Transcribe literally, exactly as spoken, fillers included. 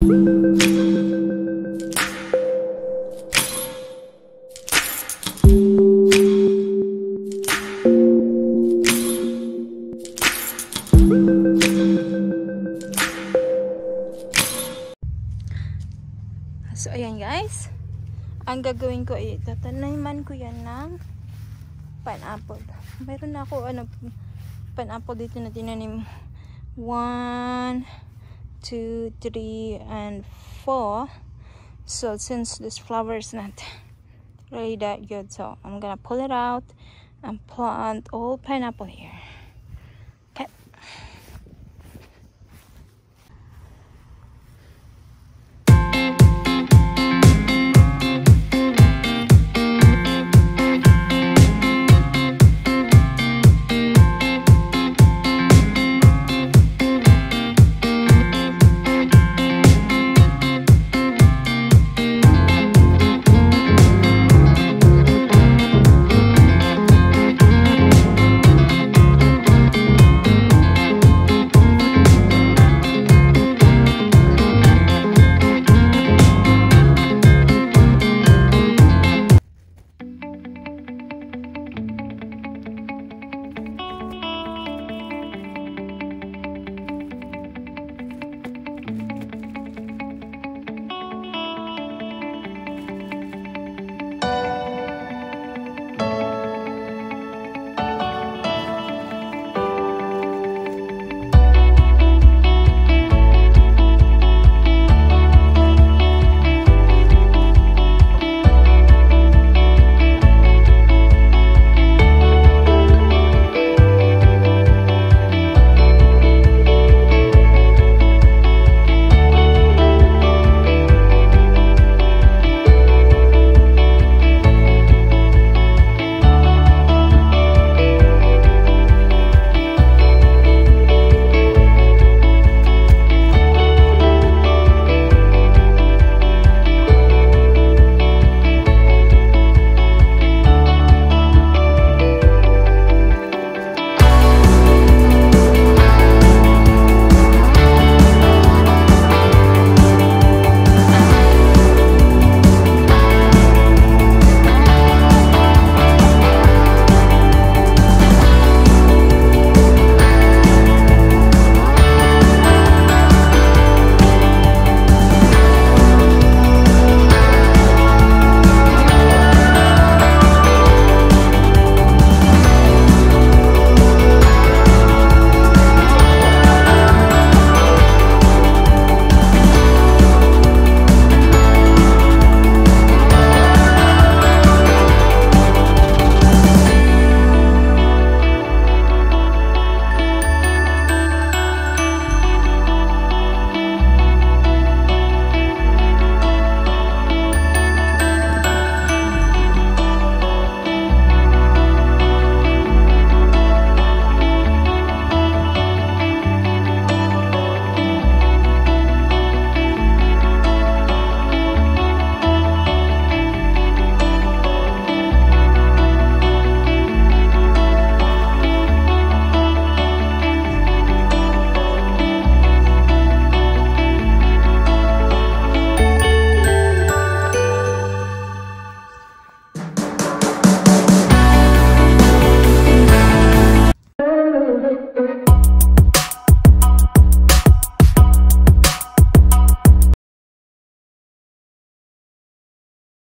So ayan guys, ang gagawin ko ay tataniman ko yan ng pineapple. Mayroon na ako ano, pineapple dito na tinanim. one, two, three, and four. So since this flower is not really that good, so I'm gonna pull it out and plant all pineapple here.